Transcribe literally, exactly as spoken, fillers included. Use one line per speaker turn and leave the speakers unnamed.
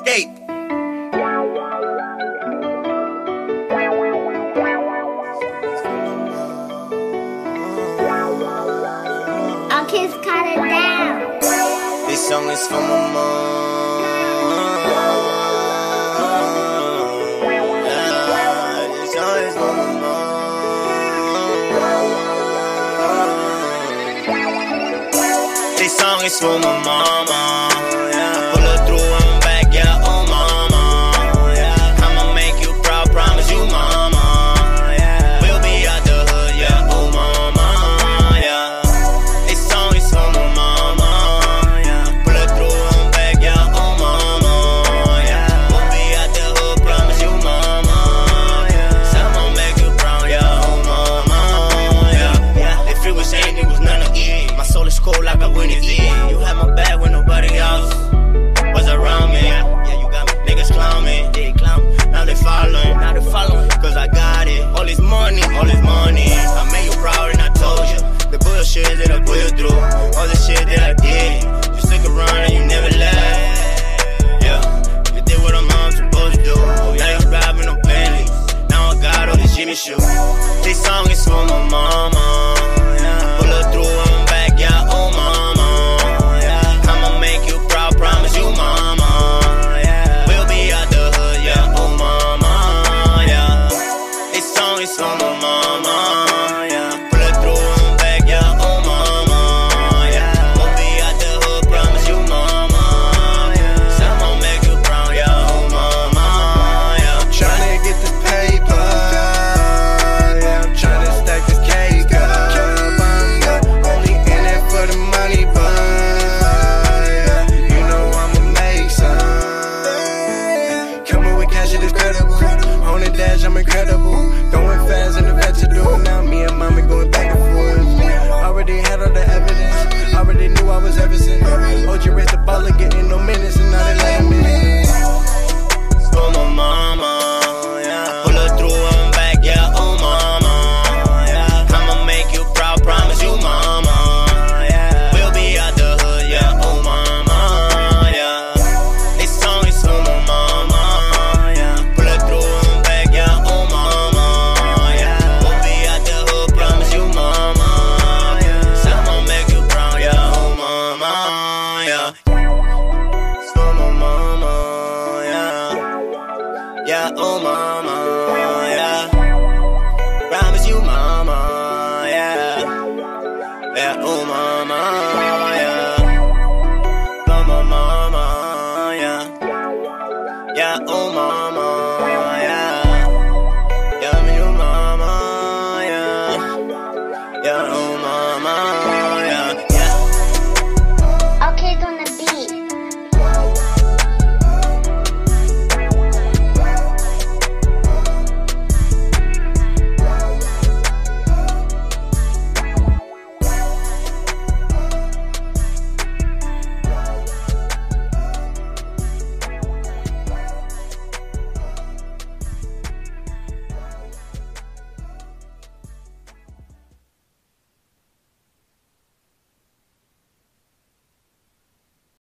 Skate.
Our kids cut it down.
This song is for my mom. Yeah, this song is for my mom. This song is for my mama. Yeah. Pull her through and back, yeah, oh mama. Yeah. I'ma make you proud, promise you, mama. Yeah. We'll be out the hood, yeah, oh mama. Yeah. This song is for my mama. Yeah. Pull her through and back, yeah, oh mama. Yeah. We'll be out the hood, promise you, mama. Yeah. So I'ma make you proud, yeah, oh mama. Yeah. Yeah. If it was ain't, it was none of it. My soul is cold like I win it. You had my back when nobody else was around me. Yeah, you got me. Niggas clown me, they clown. Now they following, now they following. Cause I got it. All this money, all this money. I made you proud and I told you the bullshit that I put you through, all the shit that I did. You stick around and you never left. Yeah, you did what a mom's supposed to do. Now you driving on Bentley. Now I got all these Jimmy shoes. This song is for my mama. Yeah. Pull her through and back, yeah, oh mama. Yeah. I'ma make you proud, promise you, mama. Yeah. We'll be out the hood, yeah, oh mama. Yeah. This song is for my mama. Yeah. Pull her through and back, yeah, oh mama. Yeah. We'll be out the hood, promise you, mama. Yeah. So I'ma make you proud, yeah, oh mama. Yeah.
Tryna get the paper, yeah, I'm tryna stack this cake up. Only in it for the money, but yeah, you know I'ma make some. Coming with cash, it is credible. On the dash, I'm incredible. Going fast in the vegetable. Now me and mommy going back and forth. Already had all the evidence. Already knew I was everything. O G raised the ball, getting no minutes, and now they let him in.
For my mama, yeah. Pull her through and back, yeah, oh mama. Yeah. I'ma make you proud, promise you, mama. Yeah. We'll be out the hood, yeah, oh mama. Yeah. This song is for my mama. Yeah. Pull her through and back, yeah, oh mama. Yeah. We'll be out the hood, promise you, mama. Yeah. So I'ma make you proud, yeah, oh mama. Yeah. It's for my mama, yeah. Yeah, oh mama, yeah. Promise you, mama, yeah. Yeah, oh mama, yeah. Come on, mama, yeah. Yeah, oh mama.